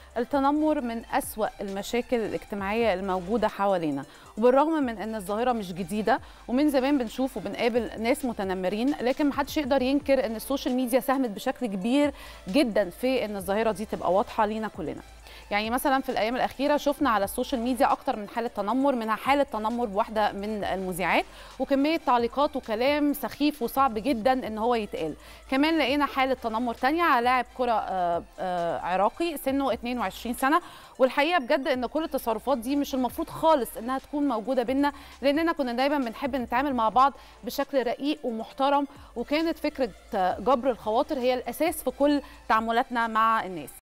التنمر من أسوأ المشاكل الاجتماعية الموجودة حوالينا، وبالرغم من أن الظاهرة مش جديدة ومن زمان بنشوف وبنقابل ناس متنمرين، لكن محدش يقدر ينكر أن السوشيال ميديا ساهمت بشكل كبير جدا في أن الظاهرة دي تبقى واضحة لينا كلنا. يعني مثلا في الايام الاخيره شفنا على السوشيال ميديا اكتر من حاله تنمر، منها حاله تنمر بواحده من المذيعات وكميه تعليقات وكلام سخيف وصعب جدا ان هو يتقال. كمان لقينا حاله تنمر تانية على لاعب كره عراقي سنه 22 سنه، والحقيقه بجد ان كل التصرفات دي مش المفروض خالص انها تكون موجوده بينا، لاننا كنا دايما بنحب نتعامل مع بعض بشكل رقيق ومحترم، وكانت فكره جبر الخواطر هي الاساس في كل تعاملاتنا مع الناس.